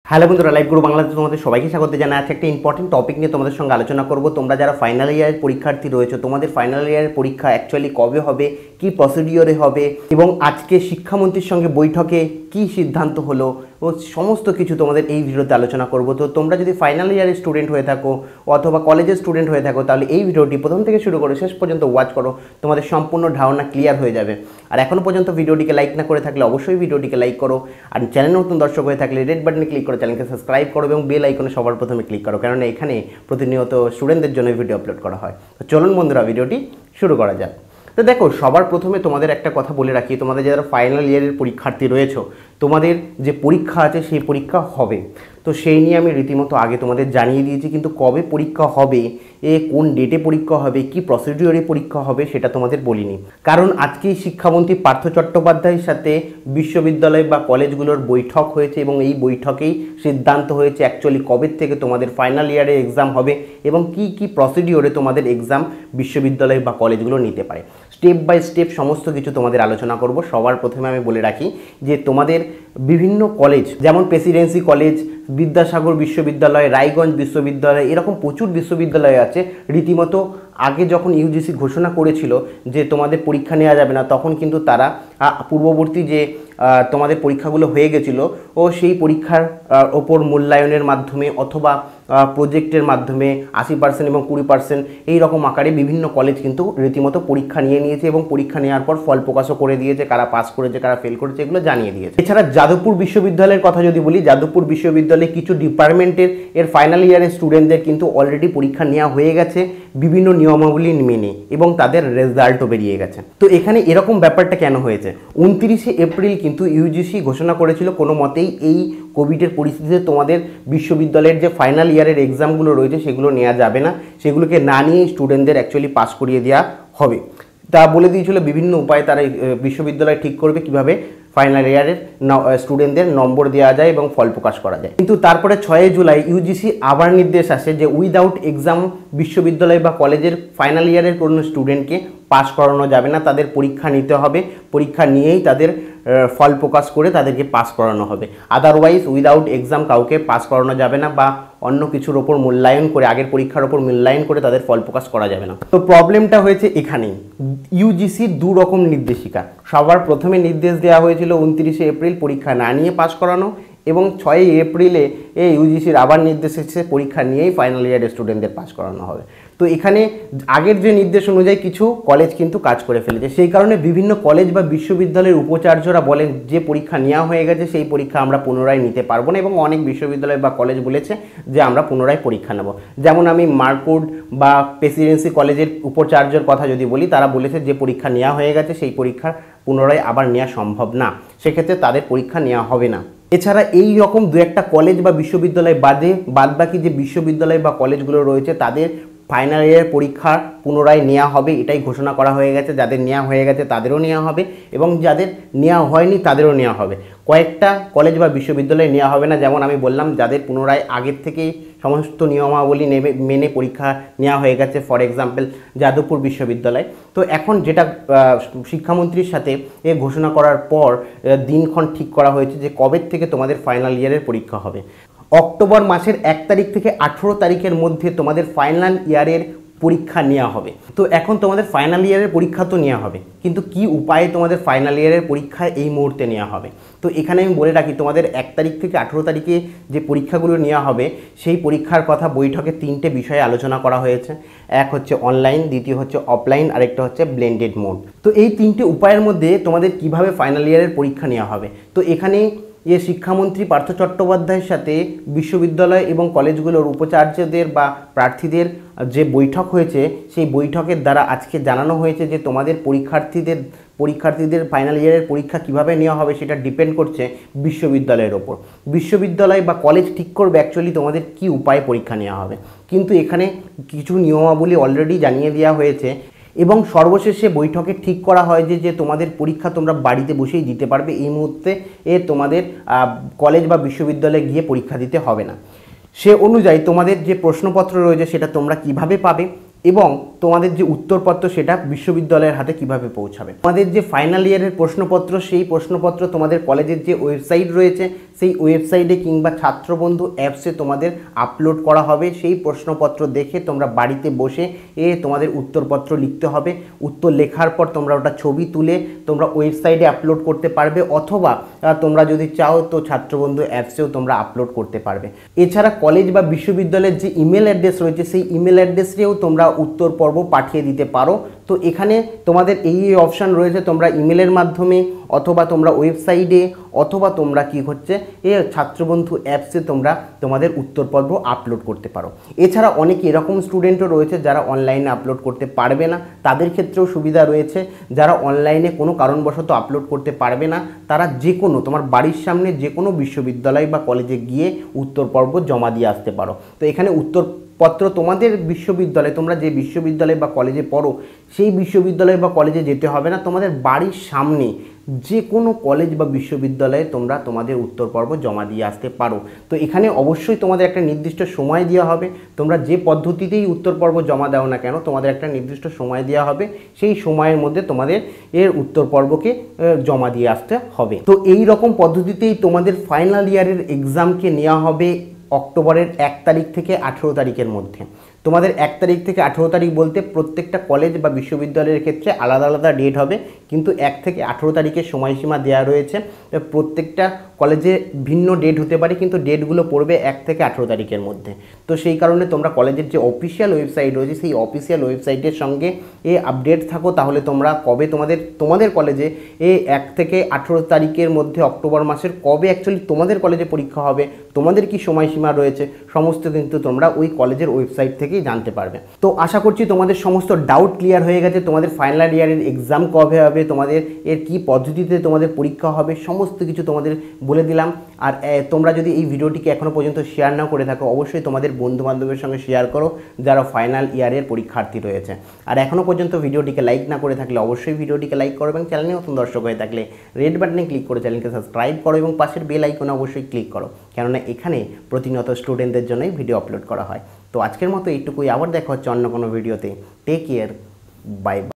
Hello বন্ধুরা, live গুরু বাংলাতে তোমাদের সবাইকে স্বাগত জানাই। আজকে একটা ইম্পর্টেন্ট টপিক নিয়ে তোমাদের সঙ্গে আলোচনা করব। তোমরা যারা ফাইনাল ইয়ারের পরীক্ষার্থী রয়েছে, তোমাদের ফাইনাল ইয়ারের পরীক্ষা অ্যাকচুয়ালি কবে হবে, কি প্রসিডিওরে হবে এবং আজকে শিক্ষামন্ত্রীর সঙ্গে বৈঠকে কি সিদ্ধান্ত হলো ও সমস্ত কিছু তোমাদের এই ভিডিওতে আলোচনা করব। তো তোমরা যদি ফাইনাল ইয়ারের স্টুডেন্ট হয়ে থাকো অথবা কলেজের স্টুডেন্ট হয়ে থাকো, তাহলে এই ভিডিওটি প্রথম থেকে শুরু করে শেষ পর্যন্ত ওয়াচ করো, তোমাদের সম্পূর্ণ ধারণা ক্লিয়ার হয়ে যাবে। আর এখনও পর্যন্ত ভিডিওটিকে লাইক না করে থাকলে অবশ্যই ভিডিওটিকে লাইক করো, আর চ্যানেল নতুন দর্শক হয়ে থাকলে রেড বাটনে ক্লিক করে চ্যানেলকে সাবস্ক্রাইব করো এবং বেল আইকনে সবার প্রথমে ক্লিক করো, কারণ এখানে প্রতিনিয়ত স্টুডেন্টদের জন্য ভিডিও আপলোড করা হয়। তো চলুন বন্ধুরা, ভিডিওটি শুরু করা যাক। তো দেখো, সবার প্রথমে তোমাদের একটা কথা বলে রাখি, তোমাদের যারা ফাইনাল ইয়ারের পরীক্ষার্থী রয়েছো, তোমাদের যে পরীক্ষা আছে সেই পরীক্ষা হবে। তো সেই নিয়ে আমি রীতিমতো আগে তোমাদের জানিয়ে দিয়েছি, কিন্তু কবে পরীক্ষা হবে, কোন ডেটে পরীক্ষা হবে, কি প্রসিডিওরে পরীক্ষা হবে সেটা তোমাদের বলিনি। কারণ আজকেই শিক্ষামন্ত্রী পার্থ চট্টোপাধ্যায়ের সাথে বিশ্ববিদ্যালয় বা কলেজগুলোর বৈঠক হয়েছে এবং এই বৈঠকেই সিদ্ধান্ত হয়েছে অ্যাকচুয়ালি কবে থেকে তোমাদের ফাইনাল ইয়ারে এক্সাম হবে এবং কি কি প্রসিডিওরে তোমাদের এক্সাম বিশ্ববিদ্যালয় বা কলেজগুলো নিতে পারে। স্টেপ বাই স্টেপ সমস্ত কিছু তোমাদের আলোচনা করব। সবার প্রথমে আমি বলে রাখি যে তোমাদের বিভিন্ন কলেজ, যেমন প্রেসিডেন্সি কলেজ, বিদ্যাসাগর বিশ্ববিদ্যালয়, রায়গঞ্জ বিশ্ববিদ্যালয়, এরকম প্রচুর বিশ্ববিদ্যালয় আছে। রীতিমতো আগে যখন ইউজিসি ঘোষণা করেছিল যে তোমাদের পরীক্ষা নেওয়া যাবে না, তখন কিন্তু তারা পূর্ববর্তী যে তোমাদের পরীক্ষাগুলো হয়ে গেছিলো ও সেই পরীক্ষার ওপর মূল্যায়নের মাধ্যমে অথবা প্রজেক্টের মাধ্যমে 80% এবং 20% এই রকম আকারে বিভিন্ন কলেজ কিন্তু রীতিমতো পরীক্ষা নিয়েছে এবং পরীক্ষা নেওয়ার পর ফল প্রকাশও করে দিয়েছে, কারা পাস করেছে কারা ফেল করেছে এগুলো জানিয়ে দিয়েছে। এছাড়া যাদবপুর বিশ্ববিদ্যালয়ের কথা যদি বলি, যাদবপুর বিশ্ববিদ্যালয়ে কিছু ডিপার্টমেন্টের ফাইনাল ইয়ারের স্টুডেন্টদের কিন্তু অলরেডি পরীক্ষা নেওয়া হয়ে গেছে বিভিন্ন নিয়মাবলী মেনে এবং তাদের রেজাল্টও বেরিয়ে গেছে। তো এখানে এরকম ব্যাপারটা কেন হয়েছে? 29শে এপ্রিল কিন্তু ইউজিসি ঘোষণা করেছিল কোনো মতেই এই কোভিডের পরিস্থিতিতে তোমাদের বিশ্ববিদ্যালয়ের যে ফাইনাল ইয়ারের এক্সামগুলো রয়েছে সেগুলো নেওয়া যাবে না, সেগুলোকে না নিয়ে স্টুডেন্টদের অ্যাকচুয়ালি পাস করিয়ে দেওয়া হবে। তা বলে দিয়েছিল বিভিন্ন উপায়ে তারা বিশ্ববিদ্যালয় ঠিক করবে কিভাবে ফাইনাল ইয়ারের স্টুডেন্টদের নম্বর দেওয়া যায় এবং ফল প্রকাশ করা যায়। কিন্তু তারপরে 6 জুলাই ইউজিসি আবার নির্দেশ আসে যে উইদাউট এক্সাম বিশ্ববিদ্যালয় বা কলেজের ফাইনাল ইয়ারের কোনো স্টুডেন্টকে পাস করানো যাবে না, তাদের পরীক্ষা নিতে হবে, পরীক্ষা নিয়েই তাদের ফল প্রকাশ করে তাদেরকে পাস করানো হবে। আদারওয়াইজ উইদাউট এক্সাম কাউকে পাস করানো যাবে না বা অন্য কিছুর ওপর মূল্যায়ন করে, আগের পরীক্ষার ওপর মূল্যায়ন করে তাদের ফল প্রকাশ করা যাবে না। তো প্রবলেমটা হয়েছে এখানেই। ইউজিসির দু রকম নির্দেশিকা। সবার প্রথমে নির্দেশ দেওয়া হয়েছিল 29শে এপ্রিল পরীক্ষা না নিয়ে পাস করানো, এবং 6 এপ্রিলে ইউজিসির আবার নির্দেশ এসেছে পরীক্ষা নিয়েই ফাইনাল ইয়ারের স্টুডেন্টদের পাস করানো হবে। তো এখানে আগের যে নির্দেশ অনুযায়ী কিছু কলেজ কিন্তু কাজ করে ফেলেছে, সেই কারণে বিভিন্ন কলেজ বা বিশ্ববিদ্যালয়ের উপাচার্যরা বলেন যে পরীক্ষা নেওয়া হয়ে গেছে সেই পরীক্ষা আমরা পুনরায় নিতে পারবো না, এবং অনেক বিশ্ববিদ্যালয় বা কলেজ বলেছে যে আমরা পুনরায় পরীক্ষা নেব। যেমন আমি মার্কুড বা প্রেসিডেন্সি কলেজের উপাচার্যের কথা যদি বলি, তারা বলেছে যে পরীক্ষা নেওয়া হয়ে গেছে সেই পরীক্ষা পুনরায় আবার নেওয়া সম্ভব না, সেক্ষেত্রে তাদের পরীক্ষা নেওয়া হবে না। এছাড়া এই রকম দু একটা কলেজ বা বিশ্ববিদ্যালয় বাদবাকি যে বিশ্ববিদ্যালয় বা কলেজগুলো রয়েছে তাদের ফাইনাল ইয়ারের পরীক্ষা পুনরায় নেওয়া হবে, এটাই ঘোষণা করা হয়ে গেছে। যাদের নেওয়া হয়ে গেছে তাদেরও নেওয়া হবে এবং যাদের নেওয়া হয়নি তাদেরও নেওয়া হবে। কয়েকটা কলেজ বা বিশ্ববিদ্যালয়ে নেওয়া হবে না, যেমন আমি বললাম যাদের পুনরায় আগের থেকেই সমস্ত নিয়মাবলী মেনে পরীক্ষা নেওয়া হয়ে গেছে, ফর এক্সাম্পল যাদবপুর বিশ্ববিদ্যালয়। তো এখন যেটা শিক্ষামন্ত্রীর সাথে ঘোষণা করার পর দিনক্ষণ ঠিক করা হয়েছে যে কবে থেকে তোমাদের ফাইনাল ইয়ারের পরীক্ষা হবে। অক্টোবর মাসের 1 তারিখ থেকে 18 তারিখের মধ্যে তোমাদের ফাইনাল ইয়ারের পরীক্ষা নেওয়া হবে। তো এখন তোমাদের ফাইনাল ইয়ারের পরীক্ষা তো নেওয়া হবে, কিন্তু কি উপায়ে তোমাদের ফাইনাল ইয়ারের পরীক্ষা এই মুহূর্তে নেওয়া হবে? তো এখানে আমি বলে রাখি, তোমাদের 1 তারিখ থেকে 18 তারিখে যে পরীক্ষাগুলো নেওয়া হবে সেই পরীক্ষার কথা বৈঠকে 3টে বিষয়ে আলোচনা করা হয়েছে। এক হচ্ছে অনলাইন, দ্বিতীয় হচ্ছে অফলাইন, আরেকটা হচ্ছে ব্লেন্ডেড মোড। তো এই 3টে উপায়ের মধ্যে তোমাদের কিভাবে ফাইনাল ইয়ারের পরীক্ষা নেওয়া হবে, তো এখানে শিক্ষামন্ত্রী পার্থ চট্টোপাধ্যায়ের সাথে বিশ্ববিদ্যালয় এবং কলেজগুলোর উপাচার্যদের বা প্রার্থীদের যে বৈঠক হয়েছে সেই বৈঠকের দ্বারা আজকে জানানো হয়েছে যে তোমাদের পরীক্ষার্থীদের ফাইনাল ইয়ারের পরীক্ষা কিভাবে নেওয়া হবে সেটা ডিপেন্ড করছে বিশ্ববিদ্যালয়ের ওপর। বিশ্ববিদ্যালয় বা কলেজ ঠিক করবে অ্যাকচুয়ালি তোমাদের কি উপায়ে পরীক্ষা নেওয়া হবে, কিন্তু এখানে কিছু নিয়মাবলী অলরেডি জানিয়ে দেওয়া হয়েছে এবং সর্বশেষে বৈঠকে ঠিক করা হয় যে তোমাদের পরীক্ষা তোমরা বাড়িতে বসেই দিতে পারবে, এই মুহূর্তে তোমাদের কলেজ বা বিশ্ববিদ্যালয়ে গিয়ে পরীক্ষা দিতে হবে না। সে অনুযায়ী তোমাদের যে প্রশ্নপত্র রয়েছে সেটা তোমরা কিভাবে পাবে এবং তোমাদের যে উত্তরপত্র সেটা বিশ্ববিদ্যালয়ের হাতে কিভাবে পৌঁছাবে। তোমাদের যে ফাইনাল ইয়ারের প্রশ্নপত্র, সেই প্রশ্নপত্র তোমাদের কলেজের যে ওয়েবসাইট রয়েছে সেই ওয়েবসাইটে কিংবা ছাত্রবন্ধু অ্যাপসে তোমাদের আপলোড করা হবে। সেই প্রশ্নপত্র দেখে তোমরা বাড়িতে বসে তোমাদের উত্তরপত্র লিখতে হবে। উত্তর লেখার পর তোমরা ওটা ছবি তুলে তোমরা ওয়েবসাইটে আপলোড করতে পারবে, অথবা তোমরা যদি চাও তো ছাত্রবন্ধু অ্যাপসেও তোমরা আপলোড করতে পারবে। এছাড়া কলেজ বা বিশ্ববিদ্যালয়ের যে ইমেল অ্যাড্রেস রয়েছে সেই ইমেল অ্যাড্রেসেও তোমরা উত্তর পর্ব পাঠিয়ে দিতে পারো। তো এখানে তোমাদের এই অপশান রয়েছে, তোমরা ইমেলের মাধ্যমে অথবা তোমরা ওয়েবসাইটে অথবা তোমরা কি হচ্ছে ছাত্রবন্ধু অ্যাপসে তোমরা তোমাদের উত্তর পর্ব আপলোড করতে পারো। এছাড়া অনেক এরকম স্টুডেন্টও রয়েছে যারা অনলাইনে আপলোড করতে পারবে না, তাদের ক্ষেত্রেও সুবিধা রয়েছে। যারা অনলাইনে কোনো কারণবশত আপলোড করতে পারবে না, তারা যে কোনো তোমার বাড়ির সামনে যে কোনো বিশ্ববিদ্যালয় বা কলেজে গিয়ে উত্তর পর্ব জমা দিয়ে আসতে পারো। তো এখানে উত্তরপত্র তোমাদের বিশ্ববিদ্যালয়ে, তোমরা যে বিশ্ববিদ্যালয় বা কলেজে পড়ো সেই বিশ্ববিদ্যালয় বা কলেজে যেতে হবে না, তোমাদের বাড়ির সামনে যে কোনো কলেজ বা বিশ্ববিদ্যালয়ে তোমরা তোমাদের উত্তর পর্ব জমা দিয়ে আসতে পারো। তো এখানে অবশ্যই তোমাদের একটা নির্দিষ্ট সময় দেওয়া হবে। তোমরা যে পদ্ধতিতেই উত্তর পর্ব জমা দাও না কেন, তোমাদের একটা নির্দিষ্ট সময় দেওয়া হবে, সেই সময়ের মধ্যে তোমাদের উত্তর পর্বকে জমা দিয়ে আসতে হবে। তো এই রকম পদ্ধতিতেই তোমাদের ফাইনাল ইয়ারের এক্সামকে নেওয়া হবে অক্টোবরের 1 তারিখ থেকে 18 তারিখের মধ্যে। তোমাদের 1 তারিখ থেকে 18 তারিখ বলতে প্রত্যেকটা কলেজ বা বিশ্ববিদ্যালয়ের ক্ষেত্রে আলাদা আলাদা ডেট হবে, কিন্তু 1 থেকে 18 তারিখের সময়সীমা দেওয়া রয়েছে। প্রত্যেকটা কলেজে ভিন্ন ডেট হতে পারে, কিন্তু ডেটগুলো পড়বে 1 থেকে 18 তারিখের মধ্যে। তো সেই কারণে তোমরা কলেজের যে অফিসিয়াল ওয়েবসাইট রয়েছে সেই অফিসিয়াল ওয়েবসাইটের সঙ্গে আপডেট থাকো, তাহলে তোমরা কবে তোমাদের কলেজে 1 থেকে 18 তারিখের মধ্যে অক্টোবর মাসের কবে অ্যাকচুয়ালি তোমাদের কলেজে পরীক্ষা হবে, তোমাদের কি সময়সীমা রয়েছে, সমস্ত কিন্তু তোমরা ওই কলেজের ওয়েবসাইট থেকেই জানতে পারবে। তো আশা করছি তোমাদের সমস্ত ডাউট ক্লিয়ার হয়ে গেছে। তোমাদের ফাইনাল ইয়ারের এক্সাম কবে হবে, তোমাদের কি পদ্ধতিতে তোমাদের পরীক্ষা হবে, সমস্ত কিছু তোমাদের বলে দিলাম। আর তোমরা যদি এই ভিডিওটিকে এখনও পর্যন্ত শেয়ার না করে থাকো, অবশ্যই তোমাদের বন্ধুবান্ধবের সঙ্গে শেয়ার করো যারা ফাইনাল ইয়ারের পরীক্ষার্থী রয়েছে। আর এখনও পর্যন্ত ভিডিওটিকে লাইক না করে থাকলে অবশ্যই ভিডিওটিকে লাইক করো, এবং চ্যানেলে নতুন দর্শক হয়ে থাকলে রেড বাটনে ক্লিক করে চ্যানেলকে সাবস্ক্রাইব করো এবং পাশের বেল আইকনে অবশ্যই ক্লিক করো, কেননা এখানে প্রতিনিয়ত স্টুডেন্টদের জন্যই ভিডিও আপলোড করা হয়। তো আজকের মতো এইটুকুই, আবার দেখা হচ্ছে অন্য কোনো ভিডিওতে। Take care, bye by.